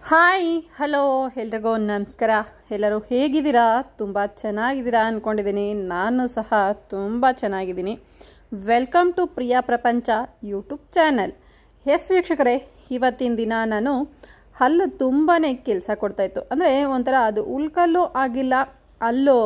Hi hello ಎಲ್ರಿಗೂ ನಮಸ್ಕಾರ. ಎಲ್ಲರೂ ಹೇಗಿದ್ದೀರಾ? ತುಂಬ ಚೆನ್ನಾಗಿದ್ದೀರಾ ಅಂದ್ಕೊಂಡಿದ್ದೀನಿ. ನಾನು ಸಹ ತುಂಬ ಚೆನ್ನಾಗಿದ್ದೀನಿ. ವೆಲ್ಕಮ್ ಟು ಪ್ರಿಯಾ ಪ್ರಪಂಚ ಯೂಟ್ಯೂಬ್ ಚಾನಲ್. ಎಸ್ ವೀಕ್ಷಕರೇ, ಇವತ್ತಿನ ದಿನ ನಾನು ಹಲ್ಲು ತುಂಬಾ ಕೆಲಸ ಕೊಡ್ತಾಯಿತ್ತು. ಅಂದರೆ ಒಂಥರ ಅದು ಉಳ್ಕಲ್ಲು ಆಗಿಲ್ಲ, ಹಲ್ಲು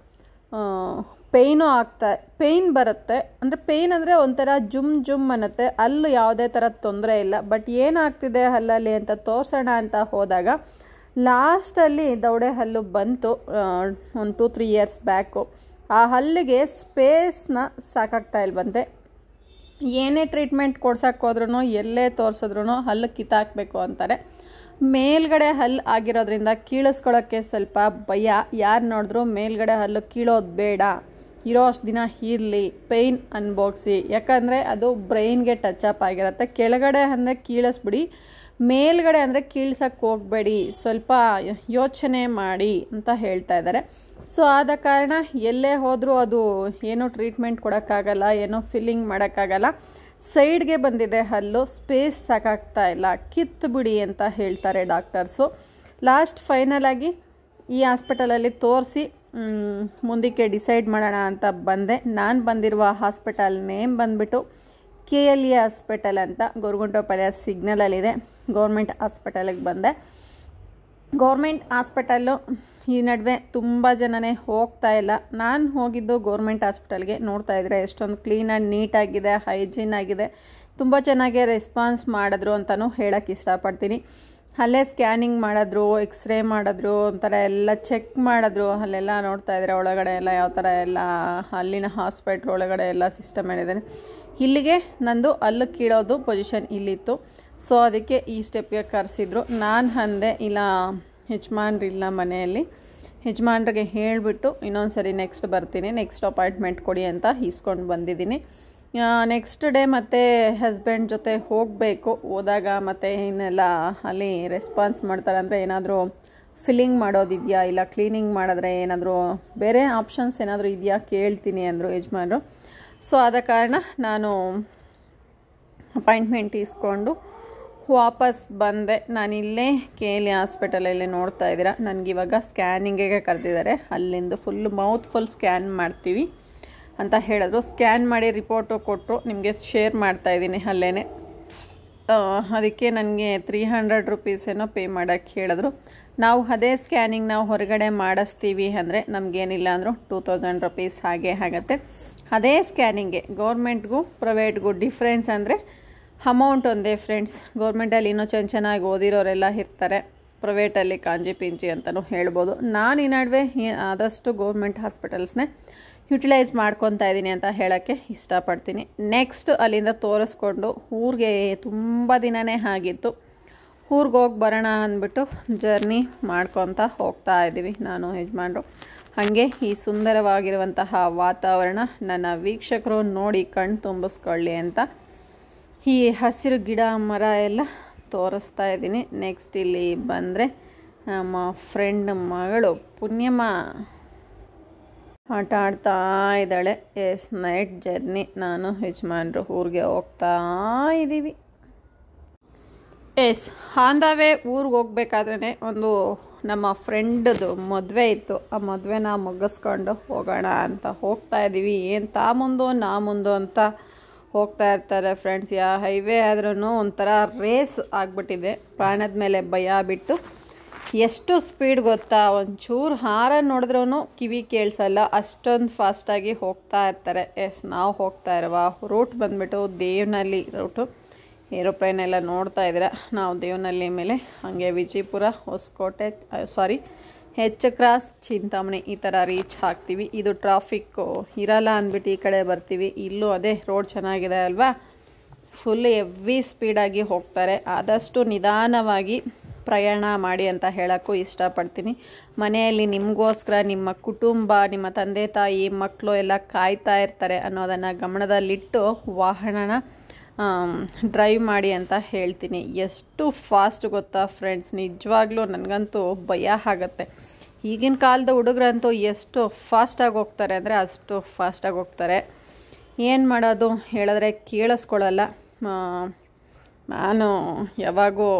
ಪೇಯ್ನ್ ಬರುತ್ತೆ. ಅಂದರೆ ಪೇಯ್ನ್ ಅಂದರೆ ಒಂಥರ ಜುಮ್ ಅನ್ನತ್ತೆ. ಹಲ್ಲು ಯಾವುದೇ ಥರದ ತೊಂದರೆ ಇಲ್ಲ. ಬಟ್ ಏನಾಗ್ತಿದೆ ಹಲ್ಲಲ್ಲಿ ಅಂತ ತೋರಿಸೋಣ ಅಂತ ಹೋದಾಗ ಲಾಸ್ಟಲ್ಲಿ ದವಡೆ ಹಲ್ಲು ಬಂತು ಒಂದು 2-3 ಇಯರ್ಸ್ ಬ್ಯಾಕು. ಆ ಹಲ್ಲಿಗೆ ಸ್ಪೇಸ್ನ ಸಾಕಾಗ್ತಾ ಇಲ್ವಂತೆ. ಏನೇ ಟ್ರೀಟ್ಮೆಂಟ್ ಕೊಡ್ಸೋಕ್ಕೆ ಹೋದ್ರೂ ಎಲ್ಲೇ ತೋರಿಸಿದ್ರೂ ಹಲ್ಲು ಕಿತ್ತಾಕಬೇಕು ಅಂತಾರೆ. ಮೇಲ್ಗಡೆ ಹಲ್ಲು ಆಗಿರೋದ್ರಿಂದ ಕೀಳಿಸ್ಕೊಳ್ಳೋಕ್ಕೆ ಸ್ವಲ್ಪ ಭಯ. ಯಾರು ನೋಡಿದ್ರು ಮೇಲ್ಗಡೆ ಹಲ್ಲು ಕೀಳೋದು ಬೇಡ, ಇರೋ ಅಷ್ಟು ದಿನ ಇರಲಿ, ಪೇಯ್ನ್ ಅನ್ಭೋಗಿಸಿ. ಯಾಕಂದರೆ ಅದು ಬ್ರೈನ್ಗೆ ಟಚ್ ಅಪ್ ಆಗಿರುತ್ತೆ. ಕೆಳಗಡೆ ಅಂದರೆ ಕೀಳಿಸ್ಬಿಡಿ, ಮೇಲ್ಗಡೆ ಅಂದರೆ ಕೀಳ್ಸಕ್ಕೆ ಹೋಗಬೇಡಿ, ಸ್ವಲ್ಪ ಯೋಚನೆ ಮಾಡಿ ಅಂತ ಹೇಳ್ತಾ ಇದ್ದಾರೆ. ಸೊ ಆದ ಕಾರಣ ಎಲ್ಲೇ ಹೋದರೂ ಅದು ಏನೂ ಟ್ರೀಟ್ಮೆಂಟ್ ಕೊಡೋಕ್ಕಾಗಲ್ಲ, ಏನೋ ಫಿಲ್ಲಿಂಗ್ ಮಾಡೋಕ್ಕಾಗಲ್ಲ. ಸೈಡ್ಗೆ ಬಂದಿದೆ ಹಲ್ಲು, ಸ್ಪೇಸ್ ಸಾಕಾಗ್ತಾ ಇಲ್ಲ, ಕಿತ್ತುಬಿಡಿ ಅಂತ ಹೇಳ್ತಾರೆ ಡಾಕ್ಟರ್ಸು. ಲಾಸ್ಟ್ ಫೈನಲ್ ಆಗಿ ಈ ಹಾಸ್ಪಿಟಲಲ್ಲಿ ತೋರಿಸಿ ಮುಂದಕ್ಕೆ ಡಿಸೈಡ್ ಮಾಡೋಣ ಅಂತ ಬಂದೆ. ನಾನು ಬಂದಿರುವ ಹಾಸ್ಪಿಟಲ್ ನೇಮ್ ಬಂದುಬಿಟ್ಟು KLE ಹಾಸ್ಪಿಟಲ್ ಅಂತ ಗೊರಗುಂಟೆಪಾಳ್ಯ ಸಿಗ್ನಲಲ್ಲಿದೆ. ಗೌರ್ಮೆಂಟ್ ಹಾಸ್ಪಿಟಲಿಗೆ ಬಂದೆ. ಗೌರ್ಮೆಂಟ್ ಹಾಸ್ಪಿಟಲ್ಲು ಈ ನಡುವೆ ತುಂಬ ಜನನೇ ಹೋಗ್ತಾ ಇಲ್ಲ. ನಾನು ಹೋಗಿದ್ದು ಗೌರ್ಮೆಂಟ್ ಹಾಸ್ಪಿಟಲ್ಗೆ. ನೋಡ್ತಾ ಇದ್ದರೆ ಎಷ್ಟೊಂದು ಕ್ಲೀನ್ ಆ್ಯಂಡ್ ನೀಟಾಗಿದೆ, ಹೈಜೀನ್ ಆಗಿದೆ. ತುಂಬ ಚೆನ್ನಾಗಿ ರೆಸ್ಪಾನ್ಸ್ ಮಾಡಿದ್ರು ಅಂತಲೂ ಹೇಳೋಕ್ಕೆ ಇಷ್ಟಪಡ್ತೀನಿ. ಅಲ್ಲೇ ಸ್ಕ್ಯಾನಿಂಗ್ ಮಾಡಿದ್ರು, ಎಕ್ಸ್ರೇ ಮಾಡಿದ್ರು, ಒಂಥರ ಎಲ್ಲ ಚೆಕ್ ಮಾಡಿದ್ರು. ಅಲ್ಲೆಲ್ಲ ನೋಡ್ತಾ ಇದ್ದರೆ ಒಳಗಡೆ ಎಲ್ಲ ಯಾವ ಥರ ಎಲ್ಲ ಅಲ್ಲಿನ ಹಾಸ್ಪಿಟ್ಲ್ ಒಳಗಡೆ ಎಲ್ಲ ಸಿಸ್ಟಮ್ ಏನಿದೆ. ಇಲ್ಲಿಗೆ ನಂದು ಹಲ್ಲು ಕೀಳೋದು ಪೊಸಿಷನ್ ಇಲ್ಲಿತ್ತು. ಸೊ ಅದಕ್ಕೆ ಈ ಸ್ಟೆಪ್ಗೆ ಕರೆಸಿದ್ರು. ನಾನು ಅಂದೆ ಇಲ್ಲ, ಯಜಮಾನ್ರಿಲ್ಲ ಮನೆಯಲ್ಲಿ, ಯಜಮಾನ್ರಿಗೆ ಹೇಳಿಬಿಟ್ಟು ಇನ್ನೊಂದು ಸರಿ ನೆಕ್ಸ್ಟ್ ಬರ್ತೀನಿ, ನೆಕ್ಸ್ಟ್ ಅಪಾಯಿಂಟ್ಮೆಂಟ್ ಕೊಡಿ ಅಂತ ಇಸ್ಕೊಂಡು ಬಂದಿದ್ದೀನಿ. ನೆಕ್ಸ್ಟ್ ಡೇ ಮತ್ತೆ ಹಸ್ಬೆಂಡ್ ಜೊತೆ ಹೋಗಬೇಕು. ಹೋದಾಗ ಮತ್ತೆ ಇನ್ನೆಲ್ಲ ಅಲ್ಲಿ ರೆಸ್ಪಾನ್ಸ್ ಮಾಡ್ತಾರೆ. ಅಂದರೆ ಏನಾದರೂ ಫಿಲ್ಲಿಂಗ್ ಮಾಡೋದಿದೆಯಾ, ಇಲ್ಲ ಕ್ಲೀನಿಂಗ್ ಮಾಡಿದ್ರೆ ಏನಾದರೂ ಬೇರೆ ಆಪ್ಷನ್ಸ್ ಏನಾದರೂ ಇದೆಯಾ ಕೇಳ್ತೀನಿ ಅಂದರು ಯಜಮಾನರು. ಸೊ ಆದ ಕಾರಣ ನಾನು ಅಪಾಯಿಂಟ್ಮೆಂಟ್ ಇಸ್ಕೊಂಡು ವಾಪಸ್ ಬಂದೆ. ನಾನಿಲ್ಲೇ KLE ಹಾಸ್ಪಿಟಲಲ್ಲಿ ನೋಡ್ತಾ ಇದ್ದೀರಾ, ನನಗಿವಾಗ ಸ್ಕ್ಯಾನಿಂಗಿಗೆ ಕರೆದಿದ್ದಾರೆ. ಅಲ್ಲಿಂದ ಮೌತ್ ಫುಲ್ ಸ್ಕ್ಯಾನ್ ಮಾಡ್ತೀವಿ ಅಂತ ಹೇಳಿದ್ರು. ಸ್ಕ್ಯಾನ್ ಮಾಡಿ ರಿಪೋರ್ಟು ಕೊಟ್ಟರು, ನಿಮಗೆ ಶೇರ್ ಮಾಡ್ತಾಯಿದ್ದೀನಿ ಅಲ್ಲೇ. ಅದಕ್ಕೆ ನನಗೆ 300 ರೂಪೀಸ್ ಏನೋ ಪೇ ಮಾಡೋಕ್ಕೆ ಹೇಳಿದ್ರು. ನಾವು ಅದೇ ಸ್ಕ್ಯಾನಿಂಗ್ ನಾವು ಹೊರಗಡೆ ಮಾಡಿಸ್ತೀವಿ ಅಂದರೆ ನಮಗೇನಿಲ್ಲ ಅಂದರೂ 2000 ರೂಪೀಸ್ ಹಾಗೆ ಆಗುತ್ತೆ. ಅದೇ ಸ್ಕ್ಯಾನಿಂಗ್ಗೆ ಗೌರ್ಮೆಂಟ್ಗೂ ಪ್ರೈವೇಟ್ಗೂ ಡಿಫ್ರೆನ್ಸ್ ಅಂದರೆ ಅಮೌಂಟ್ ಒಂದೇ ಫ್ರೆಂಡ್ಸ್. ಗೌರ್ಮೆಂಟಲ್ಲಿ ಇನ್ನೂ ಚೆನ್ನಾಗಿ ಓದಿರೋರೆಲ್ಲ ಇರ್ತಾರೆ, ಪ್ರೈವೇಟಲ್ಲಿ ಕಾಂಜಿ ಪಿಂಜಿ ಅಂತಲೂ ಹೇಳ್ಬೋದು. ನಾನು ಈ ನಡುವೆ ಆದಷ್ಟು ಗೌರ್ಮೆಂಟ್ ಹಾಸ್ಪಿಟಲ್ಸ್ನೇ ಯುಟಿಲೈಸ್ ಮಾಡ್ಕೊತಾ ಇದ್ದೀನಿ ಅಂತ ಹೇಳೋಕ್ಕೆ ಇಷ್ಟಪಡ್ತೀನಿ. ನೆಕ್ಸ್ಟ್ ಅಲ್ಲಿಂದ ತೋರಿಸ್ಕೊಂಡು ಊರಿಗೆ ತುಂಬ ದಿನವೇ ಆಗಿತ್ತು. ಊರಿಗೆ ಹೋಗಿ ಬರೋಣ ಅಂದ್ಬಿಟ್ಟು ಜರ್ನಿ ಮಾಡ್ಕೊತ ಹೋಗ್ತಾ ಇದ್ದೀವಿ ನಾನು ಯಜಮಾನ್ರು. ಹಾಗೆ ಈ ಸುಂದರವಾಗಿರುವಂತಹ ವಾತಾವರಣ ನನ್ನ ವೀಕ್ಷಕರು ನೋಡಿ ಕಣ್ಣು ತುಂಬಿಸ್ಕೊಳ್ಳಿ ಅಂತ ಈ ಹಸಿರು ಗಿಡ ಮರ ಎಲ್ಲ ತೋರಿಸ್ತಾ ಇದ್ದೀನಿ. ನೆಕ್ಸ್ಟ್ ಇಲ್ಲಿ ಬಂದರೆ ನಮ್ಮ ಫ್ರೆಂಡ್ ಮಗಳು ಪುಣ್ಯಮ್ಮ ಆಟ ಆಡ್ತಾ ಇದ್ದಾಳೆ. Yes, night journey. ನಾನು ಯಜಮಾನ್ರು ಊರಿಗೆ ಹೋಗ್ತಾ ಇದ್ದೀವಿ. ಎಸ್, ಆನ್ ದ ವೇ ಊರಿಗೆ ಹೋಗ್ಬೇಕಾದ್ರೆ ಒಂದು ನಮ್ಮ ಫ್ರೆಂಡದು ಮದುವೆ ಇತ್ತು. ಆ ಮದುವೆನ ಮುಗಿಸ್ಕೊಂಡು ಹೋಗೋಣ ಅಂತ ಹೋಗ್ತಾ ಇದ್ದೀವಿ. ಏನು ನಾ ಮುಂದು ಅಂತ ಹೋಗ್ತಾ ಇರ್ತಾರೆ ಫ್ರೆಂಡ್ಸ್. ಹೈವೇ ಆದ್ರೂ ಒಂಥರ ರೇಸ್ ಆಗಿಬಿಟ್ಟಿದೆ. ಪ್ರಾಣದ ಮೇಲೆ ಭಯ ಬಿಟ್ಟು ಎಷ್ಟು ಸ್ಪೀಡ್ ಗೊತ್ತಾ, ಒಂಚೂರು ಹಾರನ್ ನೋಡಿದ್ರೂ ಕಿವಿ ಕೇಳಿಸಲ್ಲ, ಅಷ್ಟೊಂದು ಫಾಸ್ಟಾಗಿ ಹೋಗ್ತಾ ಇರ್ತಾರೆ. ಎಸ್, ನಾವು ಹೋಗ್ತಾ ಇರುವ ರೂಟ್ ಬಂದುಬಿಟ್ಟು ದೇವನಹಳ್ಳಿ ರೂಟು. ಏರೋಪ್ಲೇನ್ ಎಲ್ಲ ನೋಡ್ತಾ ಇದ್ದೀರಾ. ನಾವು ದೇವನಹಳ್ಳಿ ಮೇಲೆ ಹಾಗೆ ವಿಜಯಪುರ, ಹೊಸಕೋಟೆ, H ಕ್ರಾಸ್, ಚಿಂತಾಮಣಿ ಈ ಥರ ರೀಚ್ ಆಗ್ತೀವಿ. ಇದು ಟ್ರಾಫಿಕ್ಕು ಇರಲ್ಲ ಅಂದ್ಬಿಟ್ಟು ಈ ಕಡೆ ಬರ್ತೀವಿ. ಇಲ್ಲೂ ಅದೇ ರೋಡ್ ಚೆನ್ನಾಗಿದೆ ಅಲ್ವಾ, ಫುಲ್ ಹೆವಿ ಸ್ಪೀಡಾಗಿ ಹೋಗ್ತಾರೆ. ಆದಷ್ಟು ನಿಧಾನವಾಗಿ ಪ್ರಯಾಣ ಮಾಡಿ ಅಂತ ಹೇಳೋಕ್ಕೂ ಇಷ್ಟಪಡ್ತೀನಿ. ಮನೆಯಲ್ಲಿ ನಿಮಗೋಸ್ಕರ ನಿಮ್ಮ ಕುಟುಂಬ, ನಿಮ್ಮ ತಂದೆ ತಾಯಿ, ಮಕ್ಕಳು ಎಲ್ಲ ಕಾಯ್ತಾ ಇರ್ತಾರೆ ಅನ್ನೋದನ್ನು ಗಮನದಲ್ಲಿಟ್ಟು ವಾಹನನ ಡ್ರೈವ್ ಮಾಡಿ ಅಂತ ಹೇಳ್ತೀನಿ. ಎಷ್ಟು ಫಾಸ್ಟ್ ಗೊತ್ತಾ ಫ್ರೆಂಡ್ಸ್, ನಿಜವಾಗ್ಲೂ ನನಗಂತೂ ಭಯ ಆಗುತ್ತೆ. ಈಗಿನ ಕಾಲದ ಹುಡುಗರಂತೂ ಎಷ್ಟು ಫಾಸ್ಟಾಗಿ ಹೋಗ್ತಾರೆ ಅಂದರೆ ಅಷ್ಟು ಫಾಸ್ಟಾಗಿ ಹೋಗ್ತಾರೆ. ಏನು ಮಾಡೋದು ಹೇಳಿದ್ರೆ ಕೇಳಿಸ್ಕೊಳ್ಳಲ್ಲ. ನಾನು ಯಾವಾಗೂ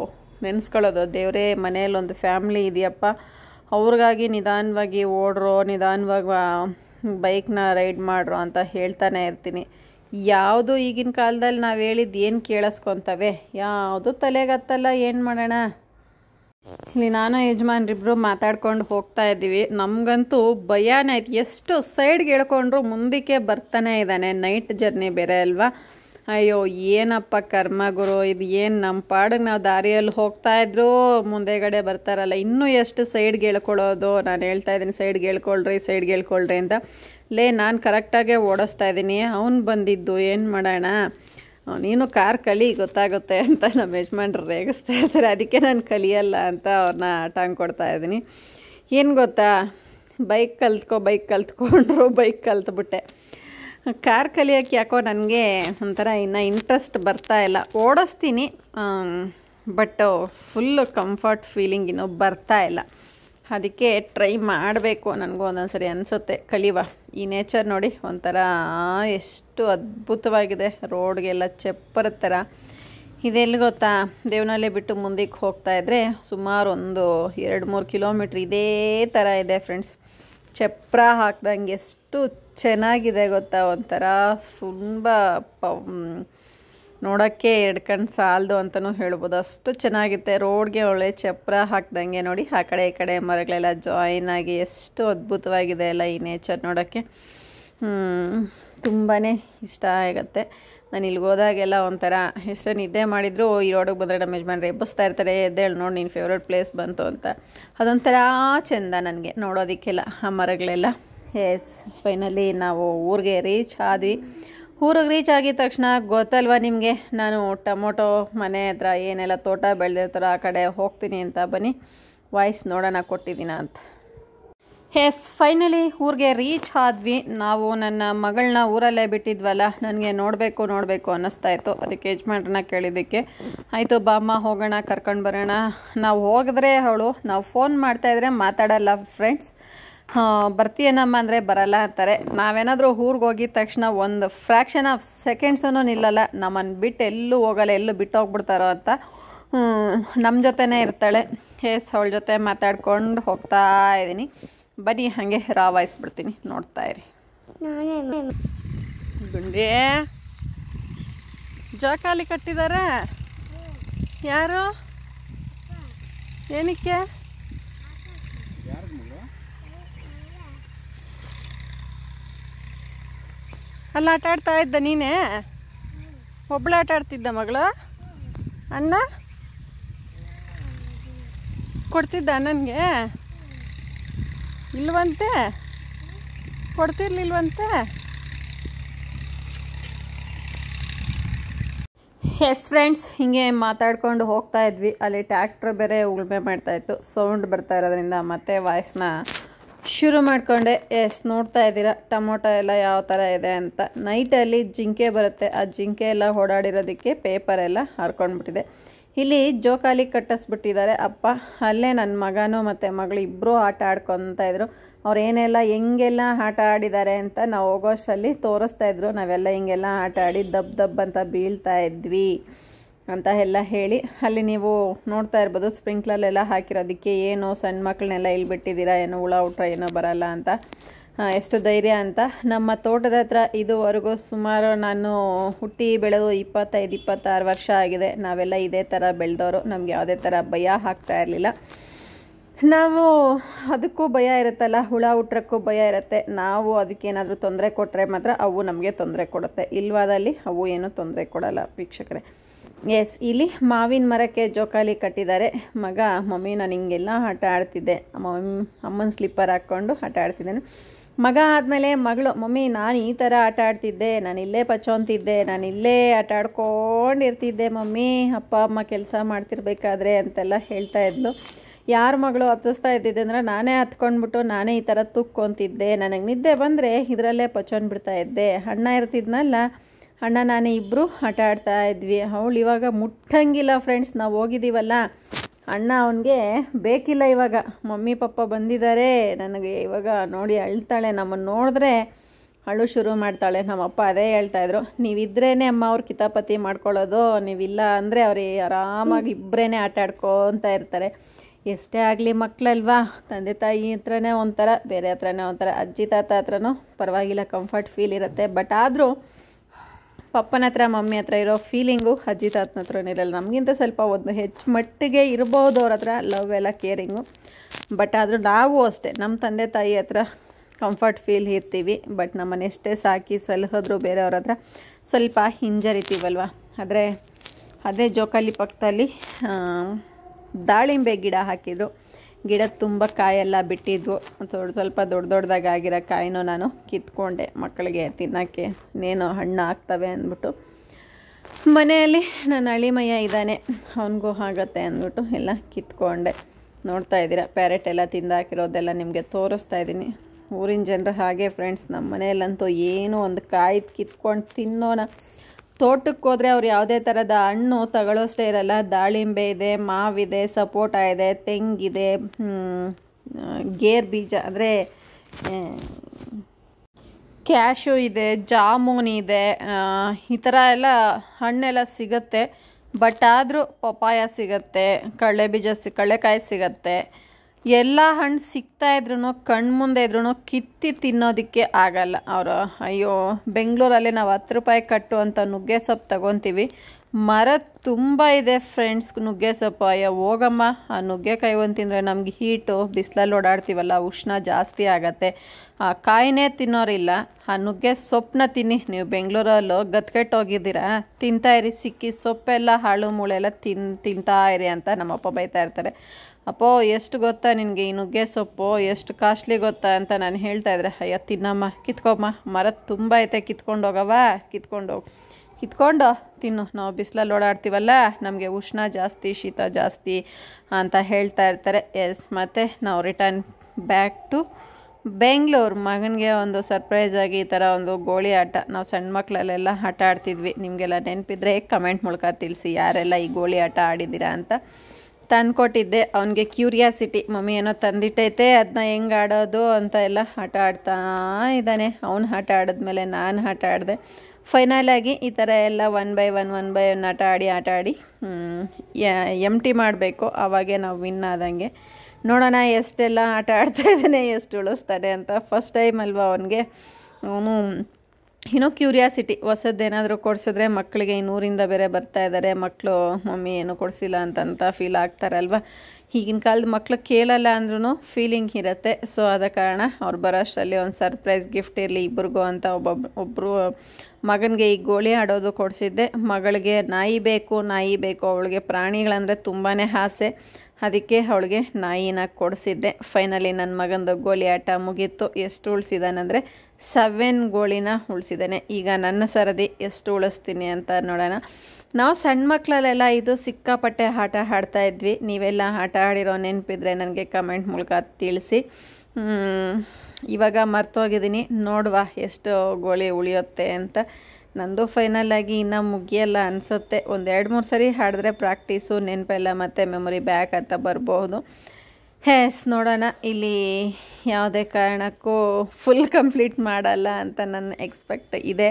ನೆನೆಸ್ಕೊಳ್ಳೋದು, ದೇವರೇ ಮನೇಲಿ ಒಂದು ಫ್ಯಾಮ್ಲಿ ಇದೆಯಪ್ಪ, ಅವ್ರಿಗಾಗಿ ನಿಧಾನವಾಗಿ ಓಡ್ರೋ, ನಿಧಾನವಾಗಿ ಬೈಕ್ನ ರೈಡ್ ಮಾಡ್ರೋ ಅಂತ ಹೇಳ್ತಾನೆ ಇರ್ತೀನಿ. ಯಾವುದು ಈಗಿನ ಕಾಲದಲ್ಲಿ ನಾವು ಹೇಳಿದ್ದು ಏನು ಕೇಳಿಸ್ಕೊತವೆ, ಯಾವುದು ತಲೆಗತ್ತಲ್ಲ. ಏನು ಮಾಡೋಣ. ಇಲ್ಲಿ ನಾನು ಯಜಮಾನ್ರಿಬ್ರು ಮಾತಾಡ್ಕೊಂಡು ಹೋಗ್ತಾ ಇದ್ದೀವಿ. ನಮಗಂತೂ ಭಯನೇ ಆಯ್ತು. ಎಷ್ಟು ಸೈಡ್ಗೆ ಹೇಳ್ಕೊಂಡ್ರು ಮುಂದಕ್ಕೆ ಬರ್ತಾನೆ ಇದ್ದಾನೆ. ನೈಟ್ ಜರ್ನಿ ಬೇರೆ ಅಲ್ವಾ. ಅಯ್ಯೋ ಏನಪ್ಪ ಕರ್ಮ ಗುರು, ಇದು ಏನು ನಮ್ಮ ಪಾಡಿಗೆ ನಾವು ದಾರಿಯಲ್ಲಿ ಹೋಗ್ತಾಯಿದ್ರು ಮುಂದೆಗಡೆ ಬರ್ತಾರಲ್ಲ, ಇನ್ನೂ ಎಷ್ಟು ಸೈಡ್ಗೆ ಹೇಳ್ಕೊಳ್ಳೋದು. ನಾನು ಹೇಳ್ತಾ ಇದ್ದೀನಿ ಸೈಡ್ಗೆ ಹೇಳ್ಕೊಳ್ರಿ ಅಂತ. ನಾನು ಕರೆಕ್ಟಾಗೇ ಓಡಿಸ್ತಾ ಇದ್ದೀನಿ, ಅವ್ನು ಬಂದಿದ್ದು ಏನು ಮಾಡೋಣ, ನೀನು ಕಾರ್ ಕಲಿ ಗೊತ್ತಾಗುತ್ತೆ ಅಂತ ನಮ್ಮ ಯಜಮಾನ್ರು ರೇಗಿಸ್ತಾ ಇರ್ತಾರೆ. ಅದಕ್ಕೆ ನಾನು ಕಲಿಯಲ್ಲ ಅಂತ ಅವ್ರನ್ನ ಆಟಂಗೆ ಕೊಡ್ತಾ ಇದ್ದೀನಿ. ಏನು ಗೊತ್ತಾ, ಬೈಕ್ ಕಲ್ತ್ಕೊಂಡ್ರು, ಬೈಕ್ ಕಲ್ತ್ಬಿಟ್ಟೆ. ಕಾರ್ ಕಲಿಯೋಕ್ಕೆ ಯಾಕೋ ನನಗೆ ಒಂಥರ ಇನ್ನೂ ಇಂಟ್ರೆಸ್ಟ್ ಬರ್ತಾ ಇಲ್ಲ. ಓಡಿಸ್ತೀನಿ ಬಟ್ ಫುಲ್ಲು ಕಂಫರ್ಟ್ ಫೀಲಿಂಗ್ ಇನ್ನೂ ಬರ್ತಾ ಇಲ್ಲ. ಅದಕ್ಕೆ ಟ್ರೈ ಮಾಡಬೇಕು. ನನಗೂ ಒಂದೊಂದು ಸರಿ ಅನಿಸುತ್ತೆ ಕಲಿಯುವ. ಈ ನೇಚರ್ ನೋಡಿ ಒಂಥರ ಎಷ್ಟು ಅದ್ಭುತವಾಗಿದೆ. ರೋಡ್ಗೆಲ್ಲ ಚಪ್ಪರ ಥರ. ಇದೆಲ್ಲಿ ಗೊತ್ತಾ, ದೇವನಹಳ್ಳಿ ಬಿಟ್ಟು ಮುಂದಕ್ಕೆ ಹೋಗ್ತಾಯಿದ್ರೆ ಸುಮಾರು ಒಂದು 2-3 ಕಿಲೋಮೀಟ್ರ್ ಇದೇ ಥರ ಇದೆ ಫ್ರೆಂಡ್ಸ್. ಚಪ್ರ ಹಾಕ್ದಂಗೆ ಎಷ್ಟು ಚೆನ್ನಾಗಿದೆ ಗೊತ್ತಾ. ಒಂಥರ ತುಂಬ ನೋಡೋಕ್ಕೆ 2 ಕಣ್ಣು ಸಾಲದು ಅಂತಲೂ ಹೇಳ್ಬೋದು, ಅಷ್ಟು ಚೆನ್ನಾಗಿತ್ತೆ. ರೋಡ್ಗೆ ಒಳ್ಳೆ ಚಪ್ರ ಹಾಕ್ದಂಗೆ ನೋಡಿ, ಆ ಕಡೆ ಈ ಕಡೆ ಮರಗಳೆಲ್ಲ ಜಾಯಿನ್ ಆಗಿ ಎಷ್ಟು ಅದ್ಭುತವಾಗಿದೆ ಅಲ್ಲ ಈ ನೇಚರ್ ನೋಡೋಕ್ಕೆ. ತುಂಬಾ ಇಷ್ಟ ಆಗುತ್ತೆ. ನಾನು ಇಲ್ಲಿಗೆ ಹೋದಾಗೆಲ್ಲ ಒಂಥರ ಎಷ್ಟು ನಿದ್ದೆ ಮಾಡಿದ್ರು ಈ ರೋಡಿಗೆ ಬಂದರೆ ನಮ್ಮ ಯಜಮಾನ್ರು ಎಬ್ಬಿಸ್ತಾ ಇರ್ತಾರೆ, ಎದ್ದೇಳು ನೋಡಿ ನಿನ್ನ ಫೇವ್ರೇಟ್ ಪ್ಲೇಸ್ ಬಂತು ಅಂತ. ಅದೊಂಥರ ಚೆಂದ ನನಗೆ ನೋಡೋದಕ್ಕೆಲ್ಲ ಆ ಮರಗಳೆಲ್ಲ. ಎಸ್, ಫೈನಲಿ ನಾವು ಊರಿಗೆ ರೀಚ್ ಆದ್ವಿ. ಊರಿಗೆ ರೀಚ್ ಆಗಿದ ತಕ್ಷಣ ಗೊತ್ತಲ್ವ ನಿಮಗೆ, ನಾನು ಟೊಮೊಟೊ ಮನೆ ಹತ್ರ ಏನೆಲ್ಲ ತೋಟ ಬೆಳೆದಿರ್ತಾರೋ ಆ ಕಡೆ ಹೋಗ್ತೀನಿ ಅಂತ. ಬನ್ನಿ ವಾಯ್ಸ್ ನೋಡೋಣ ಕೊಟ್ಟಿದ್ದೀನ ಅಂತ. ಎಸ್, ಫೈನಲಿ ಊರಿಗೆ ರೀಚ್ ಆದ್ವಿ. ನಾವು ನನ್ನ ಮಗಳನ್ನ ಊರಲ್ಲೇ ಬಿಟ್ಟಿದ್ವಲ್ಲ, ನನಗೆ ನೋಡಬೇಕು ಅನ್ನಿಸ್ತಾ ಇತ್ತು. ಅದಕ್ಕೆ ಯಜಮಾನ್ರನ್ನ ಕೇಳಿದ್ದಕ್ಕೆ ಆಯಿತು ಬಾಮ್ಮ ಹೋಗೋಣ, ಕರ್ಕೊಂಡು ಬರೋಣ. ನಾವು ಹೋಗಿದ್ರೆ ಅವಳು, ನಾವು ಫೋನ್ ಮಾಡ್ತಾಯಿದ್ರೆ ಮಾತಾಡಲ್ಲ ಫ್ರೆಂಡ್ಸ್. ಬರ್ತೀಯನಮ್ಮ ಅಂದರೆ ಬರಲ್ಲ ಅಂತಾರೆ. ನಾವೇನಾದರೂ ಊರಿಗೆ ಹೋಗಿದ ತಕ್ಷಣ ಒಂದು ಫ್ರ್ಯಾಕ್ಷನ್ ಆಫ್ ಸೆಕೆಂಡ್ಸೂ ನಿಲ್ಲಲ್ಲ. ನಮ್ಮನ್ನು ಬಿಟ್ಟು ಎಲ್ಲೂ ಹೋಗಲ್ಲ, ಎಲ್ಲೂ ಬಿಟ್ಟು ಹೋಗ್ಬಿಡ್ತಾರೋ ಅಂತ ನಮ್ಮ ಜೊತೆನೇ ಇರ್ತಾಳೆ. ಎಸ್, ಅವಳ ಜೊತೆ ಮಾತಾಡ್ಕೊಂಡು ಹೋಗ್ತಾ ಇದ್ದೀನಿ. ಬನ್ನಿ ಹಾಗೆ ರಾವಾಯಿಸ್ಬಿಡ್ತೀನಿ, ನೋಡ್ತಾ ಇರಿ. ಗುಂಡಿ ಜೋಕಾಲಿ ಕಟ್ಟಿದ್ದಾರೆ. ಯಾರು, ಏನಕ್ಕೆ? ಅಲ್ಲ ಆಟ ಆಡ್ತಾ ಇದ್ದ ನೀನೇ? ಒಬ್ಬಳು ಆಟ ಆಡ್ತಿದ್ದ ಮಗಳು? ಅಣ್ಣ ಕೊಡ್ತಿದ್ದ ನನಗೆ? ಇಲ್ವಂತೆ, ಕೊಡ್ತಿರ್ಲಿಲ್ವಂತೆ. ಎಸ್ ಫ್ರೆಂಡ್ಸ್, ಹಿಂಗೆ ಮಾತಾಡ್ಕೊಂಡು ಹೋಗ್ತಾ ಇದ್ವಿ. ಅಲ್ಲಿ ಟ್ಯಾಕ್ಟ್ರ್ ಬೇರೆ ಉಳುಮೆ ಮಾಡ್ತಾಯಿತ್ತು, ಸೌಂಡ್ ಬರ್ತಾ ಇರೋದ್ರಿಂದ ಮತ್ತೆ ವಾಯ್ಸ್ನ ಶುರು ಮಾಡಿಕೊಂಡೆ. ಎಸ್, ನೋಡ್ತಾ ಇದ್ದೀರಾ ಟೊಮೊಟೊ ಎಲ್ಲ ಯಾವ ಥರ ಇದೆ ಅಂತ. ನೈಟಲ್ಲಿ ಜಿಂಕೆ ಬರುತ್ತೆ, ಆ ಜಿಂಕೆ ಎಲ್ಲ ಓಡಾಡಿರೋದಕ್ಕೆ ಪೇಪರ್ ಎಲ್ಲ ಹರ್ಕೊಂಡ್ಬಿಟ್ಟಿದೆ. ಇಲ್ಲಿ ಜೋಕಾಲಿ ಕಟ್ಟಿಸ್ಬಿಟ್ಟಿದ್ದಾರೆ ಅಪ್ಪ. ಅಲ್ಲೇ ನನ್ನ ಮಗನೂ ಮತ್ತು ಮಗಳು ಇಬ್ಬರೂ ಆಟ ಆಡ್ಕೊತಾ ಇದ್ರು. ಅವ್ರು ಏನೆಲ್ಲ ಹೆಂಗೆಲ್ಲ ಆಟ ಆಡಿದ್ದಾರೆ ಅಂತ ನಾವು ಹೋಗೋಷ್ಟರಲ್ಲಿ ತೋರಿಸ್ತಾ ಇದ್ರು. ನಾವೆಲ್ಲ ಹಿಂಗೆಲ್ಲ ಆಟ ಆಡಿ ದಬ್ ಅಂತ ಬೀಳ್ತಾ ಇದ್ವಿ ಅಂತ ಎಲ್ಲ ಹೇಳಿ. ಅಲ್ಲಿ ನೀವು ನೋಡ್ತಾ ಇರ್ಬೋದು ಸ್ಪ್ರಿಂಕ್ಲರ್ಲೆಲ್ಲ ಹಾಕಿರೋದಕ್ಕೆ ಏನು ಸಣ್ಣ ಮಕ್ಕಳನ್ನೆಲ್ಲ ಇಲ್ಲಿ ಬಿಟ್ಟಿದ್ದೀರಾ, ಏನೋ ಹುಳ ಹುಟ್ರ ಏನೋ ಬರಲ್ಲ ಅಂತ. ಎಷ್ಟು ಧೈರ್ಯ ಅಂತ. ನಮ್ಮ ತೋಟದ ಹತ್ರ ಇದುವರೆಗೂ ಸುಮಾರು ನಾನು ಹುಟ್ಟಿ ಬೆಳೆದು 25-26 ವರ್ಷ ಆಗಿದೆ. ನಾವೆಲ್ಲ ಇದೇ ಥರ ಬೆಳೆದವರು. ನಮ್ಗೆ ಯಾವುದೇ ಥರ ಭಯ ಆಗ್ತಾ ಇರಲಿಲ್ಲ. ನಾವು ಅದಕ್ಕೂ ಭಯ ಇರುತ್ತಲ್ಲ, ಹುಳ ಹುಟ್ರಕ್ಕೂ ಭಯ ಇರುತ್ತೆ. ನಾವು ಅದಕ್ಕೇನಾದರೂ ತೊಂದರೆ ಕೊಟ್ಟರೆ ಮಾತ್ರ ಅವು ನಮಗೆ ತೊಂದರೆ ಕೊಡುತ್ತೆ, ಇಲ್ವಾದಲ್ಲಿ ಅವು ಏನೂ ತೊಂದರೆ ಕೊಡಲ್ಲ ವೀಕ್ಷಕರೇ. ಎಸ್, ಇಲ್ಲಿ ಮಾವಿನ ಮರಕ್ಕೆ ಜೋಕಾಲಿ ಕಟ್ಟಿದ್ದಾರೆ. ಮಗ ಮಮ್ಮಿ ನಾನು ಹಿಂಗೆಲ್ಲ ಆಟ ಆಡ್ತಿದ್ದೆ, ಅಮ್ಮನ ಸ್ಲಿಪ್ಪರ್ ಹಾಕ್ಕೊಂಡು ಆಟ ಆಡ್ತಿದ್ದೇನೆ. ಮಗ ಆದಮೇಲೆ ಮಗಳು, ಮಮ್ಮಿ ನಾನು ಈ ಥರ ಆಟ ಆಡ್ತಿದ್ದೆ, ನಾನು ಇಲ್ಲೇ ಪಚ್ಚೊಂತಿದ್ದೆ, ನಾನು ಇಲ್ಲೇ ಆಟ ಆಡ್ಕೊಂಡಿರ್ತಿದ್ದೆ ಮಮ್ಮಿ ಅಪ್ಪ ಅಮ್ಮ ಕೆಲಸ ಮಾಡ್ತಿರ್ಬೇಕಾದ್ರೆ ಅಂತೆಲ್ಲ ಹೇಳ್ತಾ ಇದ್ಲು. ಯಾರ ಮಗಳು ಹತ್ತಿಸ್ತಾ ಇದ್ದಿದ್ದೆ ಅಂದರೆ ನಾನೇ ಹತ್ಕೊಂಡ್ಬಿಟ್ಟು ನಾನೇ ಈ ಥರ ತುಕ್ಕೊಂತಿದ್ದೆ. ನನಗೆ ನಿದ್ದೆ ಬಂದರೆ ಇದರಲ್ಲೇ ಪಚ್ಚೊಂಡ್ಬಿಡ್ತಾ ಇದ್ದೆ. ಅಣ್ಣ ಇರ್ತಿದ್ನಲ್ಲ, ಅಣ್ಣ ನಾನು ಇಬ್ಬರು ಆಟ ಆಡ್ತಾ ಇದ್ವಿ. ಅವಳು ಇವಾಗ ಮುಟ್ಟಂಗಿಲ್ಲ ಫ್ರೆಂಡ್ಸ್. ನಾವು ಹೋಗಿದ್ದೀವಲ್ಲ, ಅಣ್ಣ ಅವನಿಗೆ ಬೇಕಿಲ್ಲ ಇವಾಗ. ಮಮ್ಮಿ ಪಪ್ಪ ಬಂದಿದ್ದಾರೆ ನನಗೆ ಇವಾಗ ನೋಡಿ ಅಳ್ತಾಳೆ. ನಮ್ಮನ್ನು ನೋಡಿದ್ರೆ ಅಳು ಶುರು ಮಾಡ್ತಾಳೆ. ನಮ್ಮಪ್ಪ ಅದೇ ಹೇಳ್ತಾಯಿದ್ರು, ನೀವಿದ್ರೇ ಅಮ್ಮ ಅವ್ರು ಕಿತಾಪತಿ ಮಾಡ್ಕೊಳ್ಳೋದು, ನೀವಿಲ್ಲ ಅಂದರೆ ಅವ್ರು ಆರಾಮಾಗಿ ಇಬ್ಬರೇ ಆಟ ಆಡ್ಕೊತ ಇರ್ತಾರೆ. ಎಷ್ಟೇ ಆಗಲಿ ಮಕ್ಕಳಲ್ವಾ, ತಂದೆ ತಾಯಿ ಹತ್ರನೇ ಒಂಥರ, ಬೇರೆ ಹತ್ರನೇ ಒಂಥರ, ಅಜ್ಜಿ ತಾತ ಹತ್ರನೂ ಪರವಾಗಿಲ್ಲ, ಕಂಫರ್ಟ್ ಫೀಲ್ ಇರುತ್ತೆ. ಬಟ್ ಆದರೂ ಪಪ್ಪನ ಹತ್ರ ಮಮ್ಮಿ ಹತ್ರ ಇರೋ ಫೀಲಿಂಗು ಅಜ್ಜಿ ತಾತನ ಹತ್ರನೇ ಇರಲ್ಲ. ನಮಗಿಂತ ಸ್ವಲ್ಪ ಒಂದು ಹೆಚ್ಚು ಮಟ್ಟಿಗೆ ಇರ್ಬೋದು ಅವ್ರ ಹತ್ರ ಲವ್ ಎಲ್ಲ, ಕೇರಿಂಗು. ಬಟ್ ಆದರೂ ನಾವು ಅಷ್ಟೇ ನಮ್ಮ ತಂದೆ ತಾಯಿ ಹತ್ರ ಕಂಫರ್ಟ್ ಫೀಲ್ ಇರ್ತೀವಿ. ಬಟ್ ನಮ್ಮನ್ನು ಎಷ್ಟೇ ಸಾಕಿ ಸಲಹಿದ್ರು ಬೇರೆಯವ್ರ ಹತ್ರ ಸ್ವಲ್ಪ ಹಿಂಜರಿತೀವಲ್ವ. ಆದರೆ ಅದೇ ಜೋಕಾಲಿ ಪಕ್ಕದಲ್ಲಿ ದಾಳಿಂಬೆ ಗಿಡ ಹಾಕಿದ್ರು. ಗಿಡ ತುಂಬ ಕಾಯೆಲ್ಲ ಬಿಟ್ಟಿದ್ವು. ಸ್ವಲ್ಪ ದೊಡ್ಡದಾಗಿರೋ ಕಾಯಿನೂ ನಾನು ಕಿತ್ಕೊಂಡೆ ಮಕ್ಕಳಿಗೆ ತಿನ್ನೋಕ್ಕೆ, ಇನ್ನೇನು ಹಣ್ಣು ಆಗ್ತವೆ ಅಂದ್ಬಿಟ್ಟು. ಮನೆಯಲ್ಲಿ ನನ್ನ ಅಳಿಮಯ್ಯ ಇದ್ದಾನೆ, ಅವನಿಗೂ ಆಗುತ್ತೆ ಅಂದ್ಬಿಟ್ಟು ಎಲ್ಲ ಕಿತ್ಕೊಂಡೆ. ನೋಡ್ತಾ ಇದ್ದೀರಾ, ಪ್ಯಾರೆಟ್ ಎಲ್ಲ ತಿಂದಾಕಿರೋದೆಲ್ಲ ನಿಮಗೆ ತೋರಿಸ್ತಾ ಇದ್ದೀನಿ. ಊರಿನ ಜನರು ಹಾಗೆ ಫ್ರೆಂಡ್ಸ್, ನಮ್ಮ ಮನೆಯಲ್ಲಂತೂ ಏನೋ ಒಂದು ಕಾಯಿ ಕಿತ್ಕೊಂಡು ತಿನ್ನೋಣ. ತೋಟಕ್ಕೆ ಹೋದರೆ ಅವ್ರು ಯಾವುದೇ ಥರದ ಹಣ್ಣು ತಗೊಳ್ಳೋಷ್ಟೇ ಇರಲ್ಲ. ದಾಳಿಂಬೆ ಇದೆ, ಮಾವಿದೆ, ಸಪೋಟ ಇದೆ, ತೆಂಗಿದೆ, ಗೇರ್ ಬೀಜ ಅಂದರೆ ಕ್ಯಾಶು ಇದೆ, ಜಾಮೂನ್ ಇದೆ, ಈ ಥರ ಎಲ್ಲ ಹಣ್ಣೆಲ್ಲ ಸಿಗುತ್ತೆ. ಬಟ್ ಆದರೂ ಪಪಾಯ ಸಿಗುತ್ತೆ, ಕಡಲೆಕಾಯಿ ಸಿಗುತ್ತೆ. ಎಲ್ಲ ಹಣ್ಣು ಸಿಗ್ತಾಯಿದ್ರು ಕಣ್ಮುಂದೆ ಇದ್ರೂ ಕಿತ್ತಿ ತಿನ್ನೋದಕ್ಕೆ ಆಗಲ್ಲ. ಅವರು ಅಯ್ಯೋ, ಬೆಂಗಳೂರಲ್ಲಿ ನಾವು 10 ರೂಪಾಯಿ ಕಟ್ಟು ಅಂತ ನುಗ್ಗೆ ಸೊಪ್ಪು ತಗೊತೀವಿ. ಮರ ತುಂಬ ಇದೆ ಫ್ರೆಂಡ್ಸ್ ನುಗ್ಗೆ ಸೊಪ್ಪು. ಅಯ್ಯೋ ಹೋಗಮ್ಮ, ಆ ನುಗ್ಗೆಕಾಯಿ ಒಂದು ತಿಂದರೆ ನಮ್ಗೆ ಹೀಟು, ಬಿಸಿಲಲ್ಲಿ ಓಡಾಡ್ತೀವಲ್ಲ, ಉಷ್ಣ ಜಾಸ್ತಿ ಆಗತ್ತೆ. ಆ ಕಾಯಿನೇ ತಿನ್ನೋರಿಲ್ಲ, ಆ ನುಗ್ಗೆ ಸೊಪ್ಪನ್ನ ತಿನ್ನಿ. ನೀವು ಬೆಂಗಳೂರಲ್ಲೂ ಗತ್ಕೆಟ್ಟು ಹೋಗಿದ್ದೀರಾ, ತಿಂತಾಯಿರಿ, ಸಿಕ್ಕಿ ಸೊಪ್ಪೆಲ್ಲ ಹಾಳು ಮೂಳೆಲ್ಲ ತಿಂತಾ ಇರಿ ಅಂತ ನಮ್ಮಪ್ಪ ಬೈತಾ ಇರ್ತಾರೆ. ಅಪ್ಪೋ ಎಷ್ಟು ಗೊತ್ತಾ ನಿನಗೆ ಈ ನುಗ್ಗೆ ಸೊಪ್ಪು ಎಷ್ಟು ಕಾಸ್ಟ್ಲಿ ಗೊತ್ತಾ ಅಂತ ನಾನು ಹೇಳ್ತಾ ಇದ್ರೆ, ಅಯ್ಯೋ ತಿನ್ನಮ್ಮ, ಕಿತ್ಕೊಮ್ಮ, ಮರ ತುಂಬ ಐತೆ, ಕಿತ್ಕೊಂಡು ತಿನ್ನು. ನಾವು ಬಿಸಿಲಲ್ಲಿ ಓಡಾಡ್ತೀವಲ್ಲ, ನಮಗೆ ಉಷ್ಣ ಜಾಸ್ತಿ, ಶೀತ ಜಾಸ್ತಿ ಅಂತ ಹೇಳ್ತಾ ಇರ್ತಾರೆ. ಎಸ್, ಮತ್ತು ನಾವು ರಿಟರ್ನ್ ಬ್ಯಾಕ್ ಟು ಬೆಂಗಳೂರು. ಮಗನಿಗೆ ಒಂದು ಸರ್ಪ್ರೈಸ್ ಆಗಿ ಈ ಥರ ಒಂದು ಗೋಳಿ ಆಟ, ನಾವು ಸಣ್ಣ ಮಕ್ಕಳಲ್ಲೆಲ್ಲ ಆಟ ಆಡ್ತಿದ್ವಿ. ನಿಮಗೆಲ್ಲ ನೆನಪಿದ್ರೆ ಕಮೆಂಟ್ ಮೂಲಕ ತಿಳಿಸಿ ಯಾರೆಲ್ಲ ಈ ಗೋಳಿ ಆಟ ಆಡಿದ್ದೀರಾ ಅಂತ. ತಂದುಕೊಟ್ಟಿದ್ದೆ, ಅವನಿಗೆ ಕ್ಯೂರಿಯಾಸಿಟಿ, ಮಮ್ಮಿ ಏನೋ ತಂದಿಟ್ಟೈತೆ ಅದನ್ನ ಹೆಂಗೆ ಆಡೋದು ಅಂತ ಎಲ್ಲ ಆಟ ಆಡ್ತಾ ಇದ್ದಾನೆ. ಅವನು ಆಟ ಆಡಿದ್ಮೇಲೆ ನಾನು ಆಟ ಆಡಿದೆ. ಫೈನಲಾಗಿ ಈ ಥರ ಎಲ್ಲ ಒನ್ ಬೈ ಒನ್ ಆಟ ಆಡಿ ಎಂಟಿ ಮಾಡಬೇಕು. ಆವಾಗೇ ನಾವು ವಿನ್ ಆದಂಗೆ. ನೋಡೋಣ ಎಷ್ಟೆಲ್ಲ ಆಟ ಆಡ್ತಾ ಇದ್ದಾನೆ, ಎಷ್ಟು ಉಳಿಸ್ತಾನೆ ಅಂತ. ಫಸ್ಟ್ ಟೈಮ್ ಅಲ್ವಾ ಅವನಿಗೆ, ಅವನು ಏನೋ ಕ್ಯೂರಿಯಾಸಿಟಿ. ಹೊಸದ್ದೇನಾದರೂ ಕೊಡಿಸಿದ್ರೆ ಮಕ್ಕಳಿಗೆ, ಇನ್ನೂರಿಂದ ಬೇರೆ ಬರ್ತಾ ಇದ್ದಾರೆ ಮಕ್ಕಳು, ಮಮ್ಮಿ ಏನೂ ಕೊಡಿಸಿಲ್ಲ ಅಂತಂತ ಫೀಲ್ ಆಗ್ತಾರಲ್ವ. ಈಗಿನ ಕಾಲದ ಮಕ್ಕಳು ಕೇಳಲ್ಲ ಅಂದ್ರೂ ಫೀಲಿಂಗ್ ಇರುತ್ತೆ. ಸೊ ಆದ ಕಾರಣ ಅವ್ರು ಬರೋಷ್ಟರಲ್ಲಿ ಒಂದು ಸರ್ಪ್ರೈಸ್ ಗಿಫ್ಟ್ ಇರಲಿ ಇಬ್ರಿಗೂ ಅಂತ ಒಬ್ಬರು ಮಗನಿಗೆ ಈ ಗೋಳಿ ಆಡೋದು ಕೊಡಿಸಿದ್ದೆ. ಮಗಳಿಗೆ ನಾಯಿ ಬೇಕು, ಅವಳಿಗೆ ಪ್ರಾಣಿಗಳಂದರೆ ತುಂಬಾ ಆಸೆ. ಅದಕ್ಕೆ ಅವಳಿಗೆ ನಾಯಿನ ಕೊಡಿಸಿದ್ದೆ. ಫೈನಲಿ ನನ್ನ ಮಗಂದು ಗೋಲಿ ಆಟ ಮುಗೀತು. ಎಷ್ಟು ಉಳಿಸಿದಾನಂದರೆ 7 ಗೋಳಿನ ಉಳಿಸಿದ್ದಾನೆ. ಈಗ ನನ್ನ ಸರದಿ ಎಷ್ಟು ಉಳಿಸ್ತೀನಿ ಅಂತ ನೋಡೋಣ. ನಾವು ಸಣ್ಣ ಮಕ್ಕಳಲ್ಲೆಲ್ಲ ಇದು ಸಿಕ್ಕಾಪಟ್ಟೆ ಆಟ ಆಡ್ತಾಯಿದ್ವಿ. ನೀವೆಲ್ಲ ಆಟ ಆಡಿರೋ ನೆನಪಿದ್ರೆ ನನಗೆ ಕಮೆಂಟ್ ಮೂಲಕ ತಿಳಿಸಿ. ಇವಾಗ ಮರ್ತೋಗಿದ್ದೀನಿ, ನೋಡುವ ಎಷ್ಟು ಗೋಳಿ ಉಳಿಯುತ್ತೆ ಅಂತ. ನಂದು ಫೈನಲಾಗಿ ಇನ್ನೂ ಮುಗಿಯಲ್ಲ ಅನಿಸುತ್ತೆ. ಒಂದು 2-3 ಸರಿ ಹಾಡಿದ್ರೆ ಪ್ರಾಕ್ಟೀಸು, ನೆನಪೆಲ್ಲ ಮತ್ತು ಮೆಮೊರಿ ಬ್ಯಾಕ್ ಅಂತ ಬರ್ಬೋದು. ನೋಡೋಣ. ಇಲ್ಲಿ ಯಾವುದೇ ಕಾರಣಕ್ಕೂ ಫುಲ್ ಕಂಪ್ಲೀಟ್ ಮಾಡಲ್ಲ ಅಂತ ನನ್ನ ಎಕ್ಸ್ಪೆಕ್ಟ್ ಇದೆ.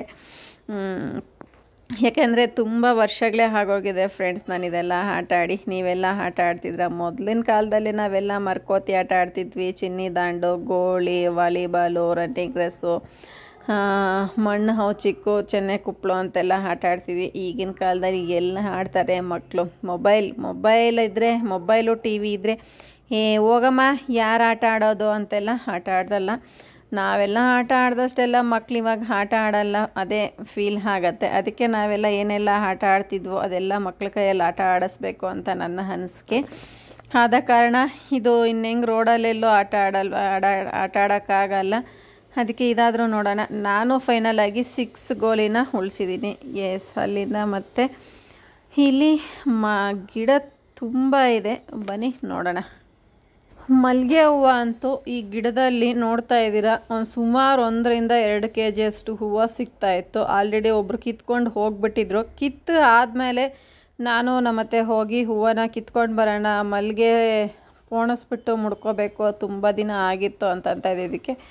ಯಾಕೆಂದರೆ ತುಂಬ ವರ್ಷಗಳೇ ಆಗೋಗಿದೆ ಫ್ರೆಂಡ್ಸ್ ನಾನು ಇದೆಲ್ಲ ಆಟ ಆಡಿ. ನೀವೆಲ್ಲ ಆಟ ಆಡ್ತಿದ್ರ? ಮೊದಲಿನ ಕಾಲದಲ್ಲಿ ನಾವೆಲ್ಲ ಮರ್ಕೋತಿ ಆಟ ಆಡ್ತಿದ್ವಿ, ಚಿನ್ನಿ ದಾಂಡು, ಗೋಳಿ, ವಾಲಿಬಾಲು, ರನ್ನಿಂಗ್ ರೇಸು, ಮಣ್ಣು ಹಾವು ಚಿಕ್ಕು, ಚೆನ್ನೆ ಕುಪ್ಪಳು ಅಂತೆಲ್ಲ ಆಟ ಆಡ್ತಿದ್ವಿ. ಈಗಿನ ಕಾಲದಲ್ಲಿ ಎಲ್ಲ ಆಡ್ತಾರೆ ಮಕ್ಕಳು. ಮೊಬೈಲ್ ಇದ್ದರೆ, ಮೊಬೈಲು ಟಿ ವಿ ಇದ್ದರೆ ಹೋಗಮ್ಮ ಯಾರು ಆಟ ಆಡೋದು ಅಂತೆಲ್ಲ ಆಟ ಆಡ್ದಲ್ಲ. ನಾವೆಲ್ಲ ಆಟ ಆಡ್ದಷ್ಟೆಲ್ಲ ಮಕ್ಳು ಇವಾಗ ಆಟ ಆಡಲ್ಲ, ಅದೇ ಫೀಲ್ ಆಗತ್ತೆ. ಅದಕ್ಕೆ ನಾವೆಲ್ಲ ಏನೆಲ್ಲ ಆಟ ಆಡ್ತಿದ್ವೋ ಅದೆಲ್ಲ ಮಕ್ಳ ಕೈಯಲ್ಲಿ ಆಟ ಆಡಿಸ್ಬೇಕು ಅಂತ ನನ್ನ ಅನಿಸಿಕೆ. ಆದ ಕಾರಣ ಇದು ಇನ್ನೆಂಗೆ ರೋಡಲ್ಲೆಲ್ಲೋ ಆಟ ಆಡೋಕ್ಕಾಗಲ್ಲ. ಅದಕ್ಕೆ ಇದಾದರೂ ನೋಡೋಣ. ನಾನು ಫೈನಲಾಗಿ 6 ಗೋಲಿನ ಉಳಿಸಿದ್ದೀನಿ. ಎಸ್, ಅಲ್ಲಿಂದ ಮತ್ತೆ ಇಲ್ಲಿ ಗಿಡ ತುಂಬ ಇದೆ, ಬನ್ನಿ ನೋಡೋಣ. ಮಲ್ಲಿಗೆ ಹೂವು ಅಂತೂ ಈ ಗಿಡದಲ್ಲಿ ನೋಡ್ತಾ ಇದ್ದೀರಾ, ಸುಮಾರು 1-2 kg ಅಷ್ಟು ಹೂವು ಸಿಗ್ತಾಯಿತ್ತು. ಆಲ್ರೆಡಿ ಒಬ್ಬರು ಕಿತ್ಕೊಂಡು ಹೋಗ್ಬಿಟ್ಟಿದ್ರು. ಕಿತ್ತು ಆದಮೇಲೆ ನಾನು ನಮ್ಮತ್ತೆ ಹೋಗಿ ಹೂವನ್ನ ಕಿತ್ಕೊಂಡು ಬರೋಣ, ಮಲ್ಲಿಗೆ ಪೋಣಿಸ್ಬಿಟ್ಟು ಮುಡ್ಕೋಬೇಕು, ತುಂಬ ದಿನ ಆಗಿತ್ತು ಅಂತ ಇದ್ದಿದ್ದಕ್ಕೆ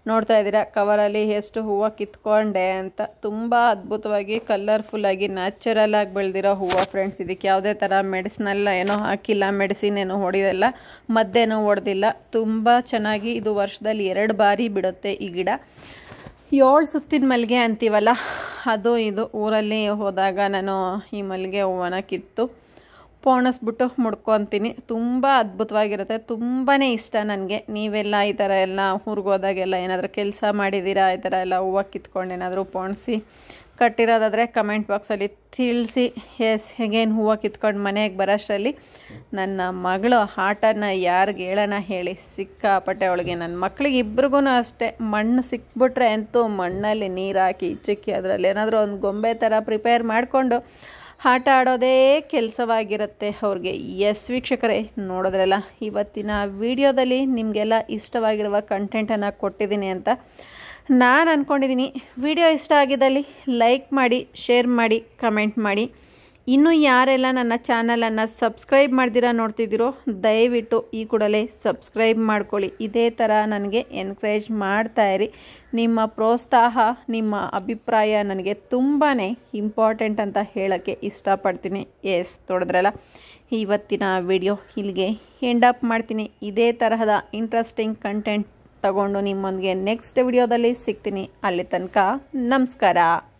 ನೋಡ್ತಾ ಇದ್ದೀರಾ ಕವರಲ್ಲಿ ಎಷ್ಟು ಹೂವು ಕಿತ್ಕೊಂಡೆ ಅಂತ. ತುಂಬ ಅದ್ಭುತವಾಗಿ ಕಲರ್ಫುಲ್ಲಾಗಿ ನ್ಯಾಚುರಲ್ ಆಗಿ ಬೆಳೆದಿರೋ ಹೂವು ಫ್ರೆಂಡ್ಸ್. ಇದಕ್ಕೆ ಯಾವುದೇ ಥರ ಮೆಡಿಸಿನೆಲ್ಲ ಏನೋ ಹಾಕಿಲ್ಲ, ಮೆಡಿಸಿನ್ ಏನೋ ಹೊಡೆದಿಲ್ಲ, ಮದ್ದೇನೋ ಹೊಡೆದಿಲ್ಲ. ತುಂಬ ಚೆನ್ನಾಗಿ ಇದು ವರ್ಷದಲ್ಲಿ 2 ಬಾರಿ ಬಿಡುತ್ತೆ ಈ ಗಿಡ. 7 ಸುತ್ತಿನ ಮಲ್ಲಿಗೆ ಅಂತೀವಲ್ಲ, ಅದು ಇದು ಊರಲ್ಲಿ ಹೋದಾಗ ನಾನು ಈ ಮಲ್ಲಿಗೆ ಹೂವನ್ನ ಕಿತ್ತು ಪೋಣಿಸ್ಬಿಟ್ಟು ಮುಡ್ಕೊತೀನಿ. ತುಂಬ ಅದ್ಭುತವಾಗಿರುತ್ತೆ, ತುಂಬಾ ಇಷ್ಟ ನನಗೆ. ನೀವೆಲ್ಲ ಈ ಥರ ಎಲ್ಲ ಊರಿಗೆ ಹೋದಾಗೆಲ್ಲ ಏನಾದರೂ ಕೆಲಸ ಮಾಡಿದ್ದೀರಾ, ಈ ಥರ ಎಲ್ಲ ಹೂವು ಕಿತ್ಕೊಂಡು ಏನಾದರೂ ಪೋಣಿಸಿ ಕಟ್ಟಿರೋದಾದರೆ ಕಮೆಂಟ್ ಬಾಕ್ಸಲ್ಲಿ ತಿಳಿಸಿ. ಎಸ್, ಹೇಗೇನು ಹೂವು ಕಿತ್ಕೊಂಡು ಮನೆಗೆ ಬರೋಷ್ಟರಲ್ಲಿ ನನ್ನ ಮಗಳು ಆಟನ ಯಾರಿಗೆ ಹೇಳೋಣ ಹೇಳಿ, ಸಿಕ್ಕಾಪಟ್ಟೆ ಅವಳಿಗೆ. ನನ್ನ ಮಕ್ಳಿಗೆ ಇಬ್ರಿಗೂ ಅಷ್ಟೇ, ಮಣ್ಣು ಸಿಕ್ಬಿಟ್ರೆ ಅಂತೂ ಮಣ್ಣಲ್ಲಿ ನೀರು ಹಾಕಿ ಚಿಕ್ಕಿ ಅದರಲ್ಲಿ ಏನಾದರೂ ಒಂದು ಗೊಂಬೆ ಥರ ಪ್ರಿಪೇರ್ ಮಾಡಿಕೊಂಡು ಆಟ ಆಡೋದೇ ಕೆಲಸವಾಗಿರುತ್ತೆ ಅವ್ರಿಗೆ. ಎಸ್ ವೀಕ್ಷಕರೇ, ನೋಡಿದ್ರಲ್ಲ ಇವತ್ತಿನ ವಿಡಿಯೋದಲ್ಲಿ ನಿಮಗೆಲ್ಲ ಇಷ್ಟವಾಗಿರುವ ಕಂಟೆಂಟನ್ನು ಕೊಟ್ಟಿದ್ದೀನಿ ಅಂತ ನಾನು ಅಂದ್ಕೊಂಡಿದ್ದೀನಿ. ವಿಡಿಯೋ ಇಷ್ಟ ಆಗಿದ್ದಲ್ಲಿ ಲೈಕ್ ಮಾಡಿ, ಶೇರ್ ಮಾಡಿ, ಕಮೆಂಟ್ ಮಾಡಿ. ಇನ್ನೂ ಯಾರೆಲ್ಲ ನನ್ನ ಚಾನಲನ್ನು ಸಬ್ಸ್ಕ್ರೈಬ್ ಮಾಡ್ದಿರಾ ನೋಡ್ತಿದ್ದೀರೋ ದಯವಿಟ್ಟು ಈ ಕೂಡಲೇ ಸಬ್ಸ್ಕ್ರೈಬ್ ಮಾಡ್ಕೊಳ್ಳಿ. ಇದೇ ಥರ ನನಗೆ ಎನ್ಕರೇಜ್ ಮಾಡ್ತಾಯಿರಿ. ನಿಮ್ಮ ಪ್ರೋತ್ಸಾಹ, ನಿಮ್ಮ ಅಭಿಪ್ರಾಯ ನನಗೆ ತುಂಬಾ ಇಂಪಾರ್ಟೆಂಟ್ ಅಂತ ಹೇಳೋಕ್ಕೆ ಇಷ್ಟಪಡ್ತೀನಿ. ಎಸ್, ನೋಡಿದ್ರಲ್ಲ ಇವತ್ತಿನ ವಿಡಿಯೋ ಇಲ್ಲಿಗೆ ಎಂಡ್ ಅಪ್ ಮಾಡ್ತೀನಿ. ಇದೇ ತರಹದ ಇಂಟ್ರೆಸ್ಟಿಂಗ್ ಕಂಟೆಂಟ್ ತಗೊಂಡು ನಿಮ್ಮೊಂದಿಗೆ ನೆಕ್ಸ್ಟ್ ವಿಡಿಯೋದಲ್ಲಿ ಸಿಗ್ತೀನಿ. ಅಲ್ಲಿ ತನಕ ನಮಸ್ಕಾರ.